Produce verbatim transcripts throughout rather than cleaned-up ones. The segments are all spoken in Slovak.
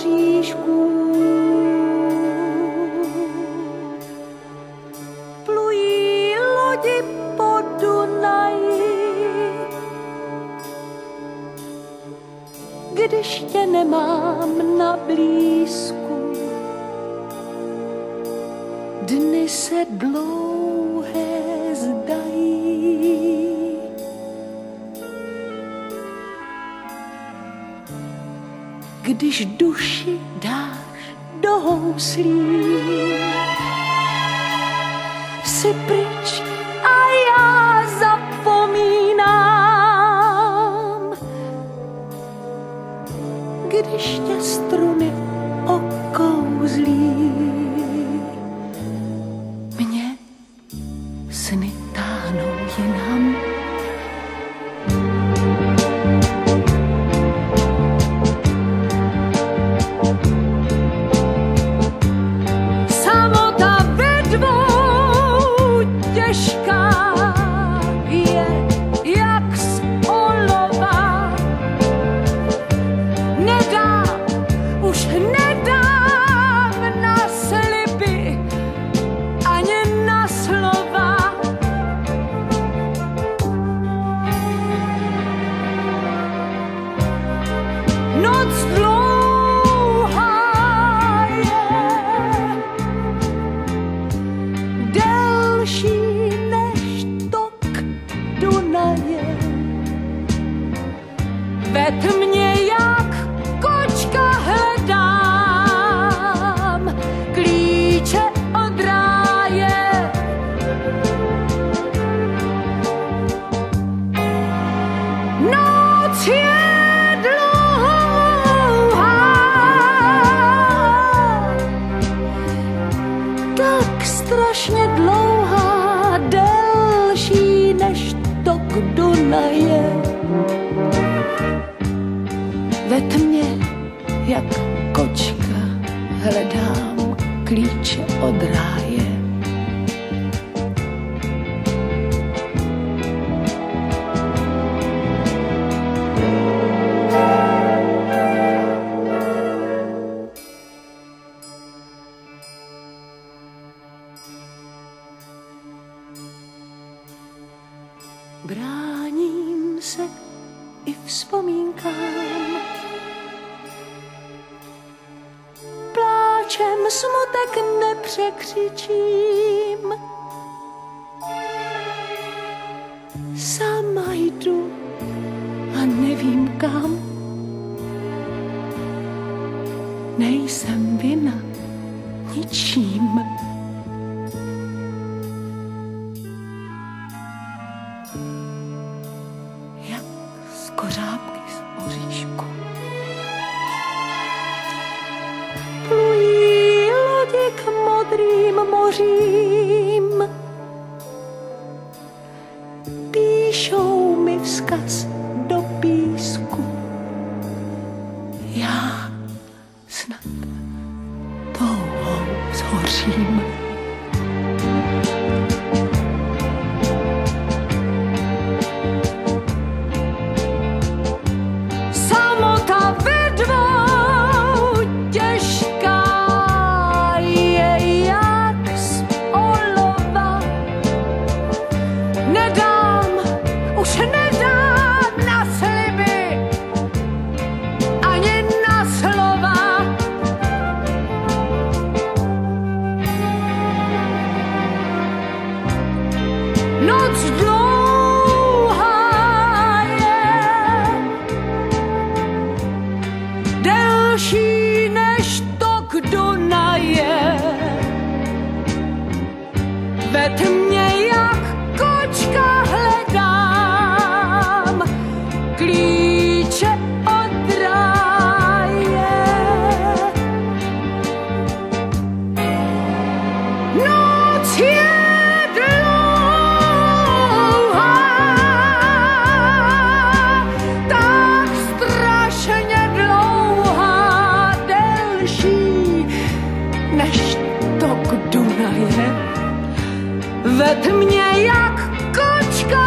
oříšků. Plují lodi po Dunaji, když tě nemám na blízku. Dny se dlouhé zdají, když duši dáš do houslí. Jsi pryč a já zapomínám, když tě struny okouzlí. Mně sny táhnou jinam. Ved mě jak kočka hledám klíče od ráje. Noc je dlouhá, tak strašně dlouhá, delší než tok Dunaje. Ve tmě, jak kočka, hledám klíče od ráje. Bráním se i vzpomínkám, pláčem smutek nepřekřičím. Sama jdu a nevím kam, nejsem vina ničím. Jak z kořápky z oříšku. Plují lodi k modrým mořím, píšou mi vzkaz do písku. Já snad touhou zhořím. Samota ve dvou těžká je jak z olova. Nedám, už nedám na sliby ani na slova. Noc dlouhá je, delší než tok Dunaje. Ve tmě jak kočka hledám klíče od ráje. Noc je ve tmě jak kočka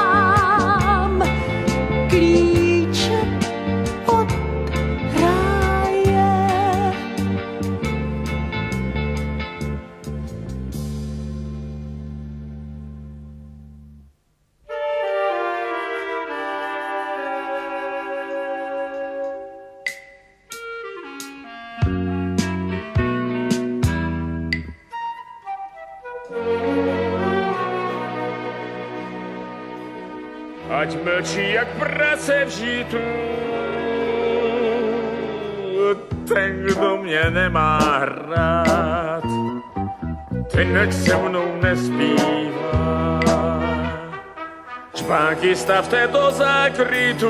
hledám klíče od ráje. ať mlčí jak prase v žitu. Ten, kdo mě nemá rád, ten ať se mnou nespívá. Čpánky stavte do zákrytu,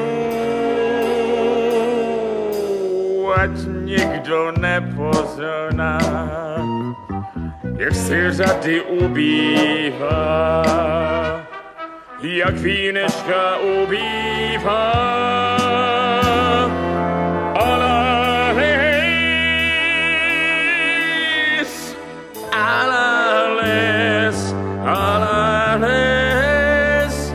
ať nikdo nepozná, jak si řady ubývá, jak vínečka ubývá. Alales, alales, alales,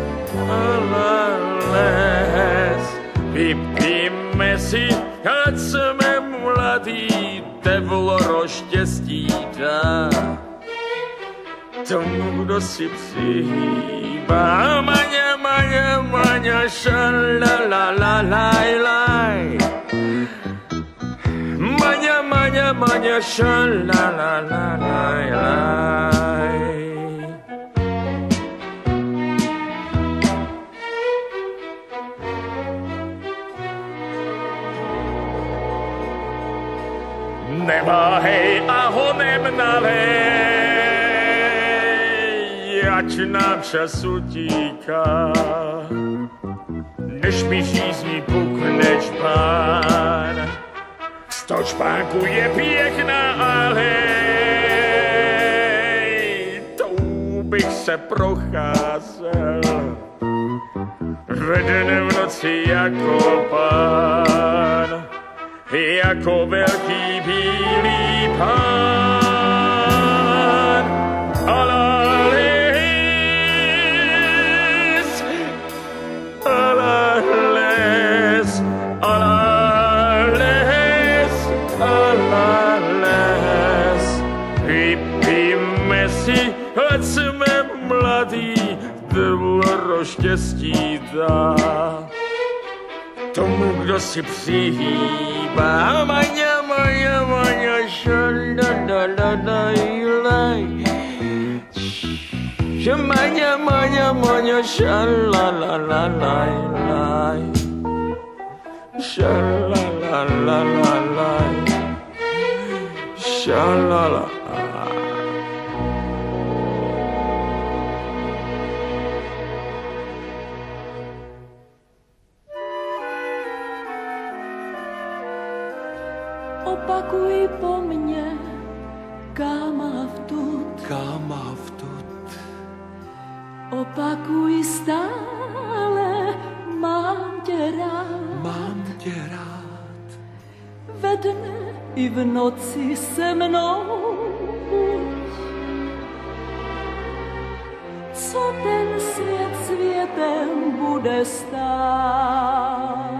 alales. Vypijme si, ať jsme mladý, devloro štěstí dá tomu, kdo si přihýbá. Maňa, maňa, maňa, šalalalajlaj. Maňa, maňa, maňa, šalalalajlaj. Neváhej a honem nalej, ať nám čas utíká, než mi žízní pukne čpán. Sto čpánků je pěkná alej, tou bych se procházel ve dne v noci jako pán, jako velký bílý pán. Alales, alales, alales, alales. Vypijme si, ať jsme mladý, devloro štěstí dá tomu, kdo si přihýbá. Maňa, maňa, maňa, šalalalajlaj. Maňa, maňa, maňa, šalalalajlaj. Šalalalajlaj. Šalala. Opakuj po mně, káma vtud. Káma vtud. Opakuj stále, mám tě rád. Mám tě rád. Ve dne i v noci se mnou buď. Co ten svět světem bude stát?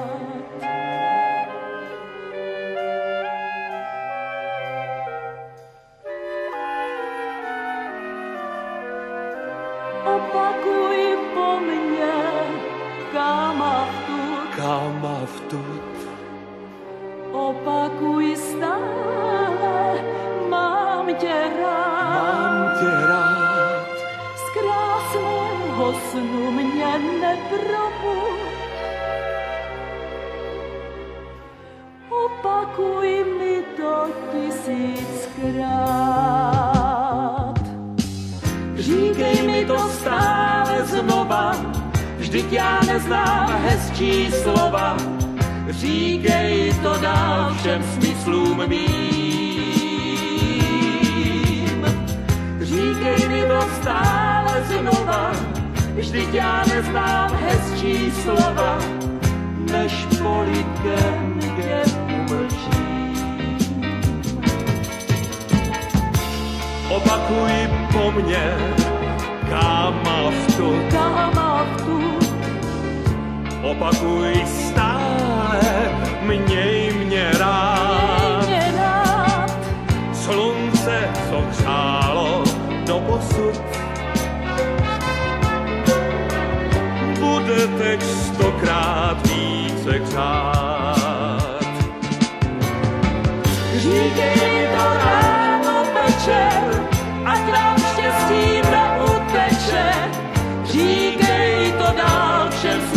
Opakuj po mně, káma vtud. Káma vtud. Opakuj stále, mám tě rád. Mám tě rád. Z krásného snu mě neprobuď. Opakuj mi to tisíckrát. Říkej mi to stále znova, vždyť já neznám hezčí slova. Říkej to dál všem smyslům mým. Říkej mi to stále znova, vždyť já neznám hezčí slova, než polikem je umlčím. Opakuj po mně, káma vtud. Káma vtud. Opakuj stále, měj mě rád. Měj mě rád. Slunce, co hřálo doposud, bude teď stokrát více hřát. Říkej mi to ráno, večer, ať nám štěstí neuteče. Říkej to dál všem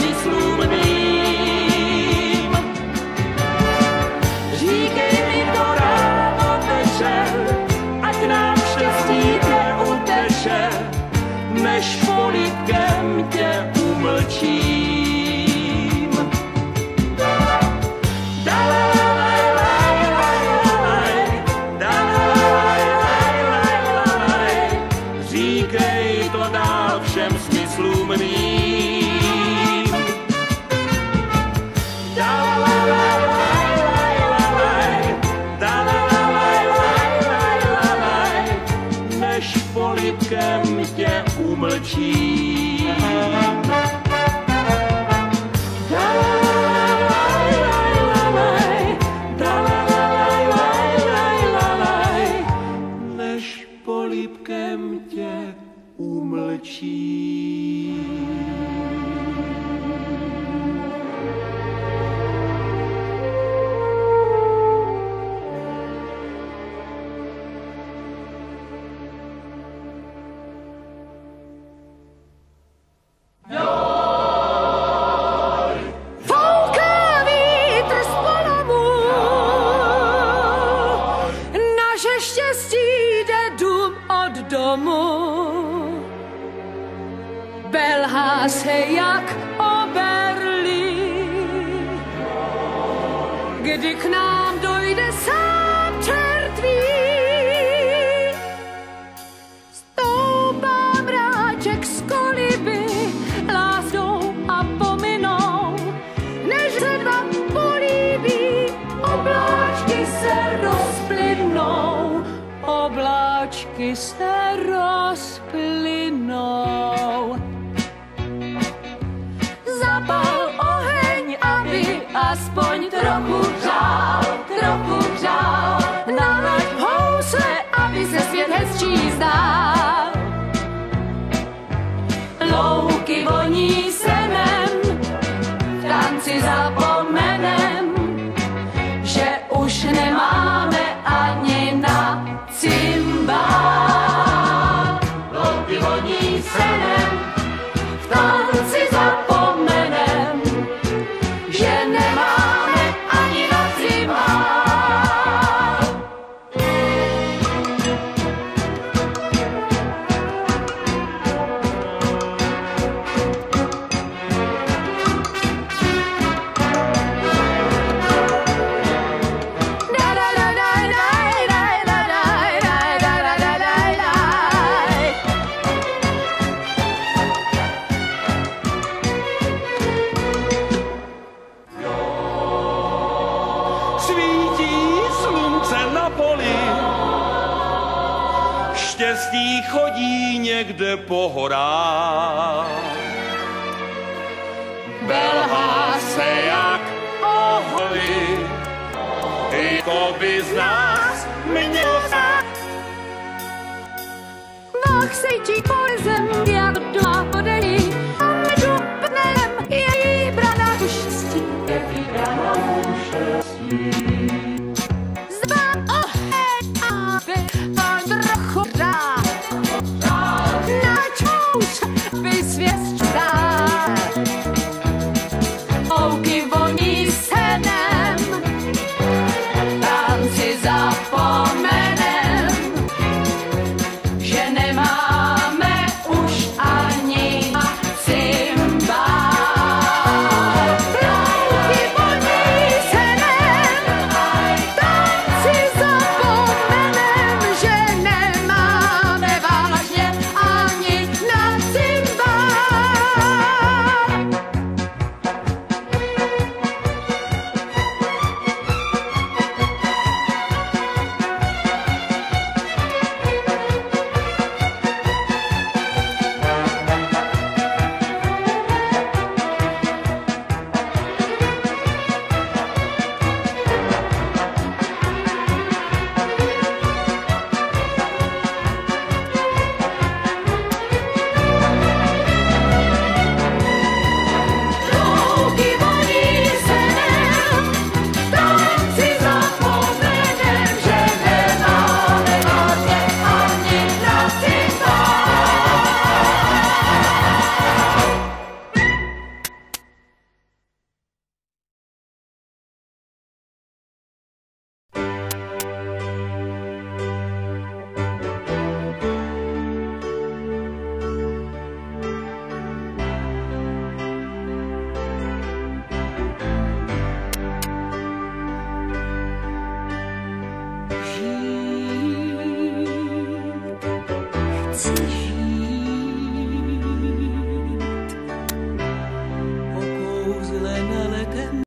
domu. Belhá se jak oberlí, kdy k nám dojde sám čertví. Stoupá mráček z koliby, láskou a pominou, než se dva políbí, obláčky se rozplynou, obláčky se rozplynou. Zapal oheň, aby aspoň trochu hřál, trochu hřál. Nalaď housle, aby se svět hezčí zdál. Louky voní senem, v tanci zapomenem, že už nemáme ani na cymbál. Louky voní senem, v tanci zapomenem, že nemáme ani na cymbál. Svítí slunce na poli, štěstí chodí někde po horách. Belhá se jak oholy, jako by z nás měl fakt. Vách sejčí polizem, jak doma podejí, a medu pnem její brana ku štěstí. Její brana ku štěstí. Zvám oheň, aby on trochu dál, nač muž by svěst dál. Louky voní senem, tanci zapomenem, že nemáme už ani na cymbál. Louky voní senem, tanci zapomenem, že nemáme vážně ani na cymbál. Louky voní senem, tanci zapomenem, že nemáme vážně ani na cymbál. Žít chci